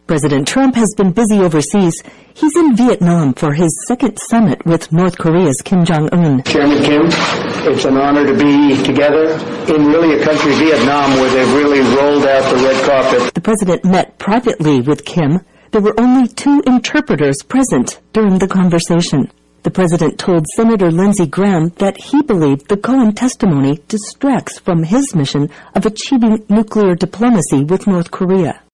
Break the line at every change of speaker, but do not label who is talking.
President Trump has been busy overseas. He's in Vietnam for his second summit with North Korea's Kim Jong-un.
Chairman Kim, it's an honor to be together in really a country, Vietnam, where they've really rolled out the red carpet.
The president met privately with Kim. There were only 2 interpreters present during the conversation. The president told Senator Lindsey Graham that he believed the Cohen testimony distracts from his mission of achieving nuclear diplomacy with North Korea.